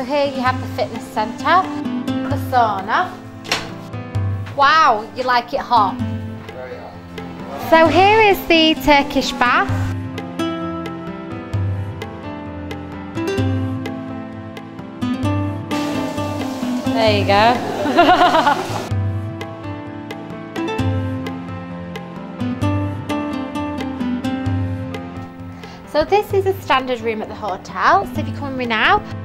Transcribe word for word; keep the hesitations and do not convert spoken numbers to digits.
So here you have the fitness centre, the sauna. Wow, you like it hot? Very hot. So here is the Turkish bath. There you go. So this is a standard room at the hotel. So if you come with me now,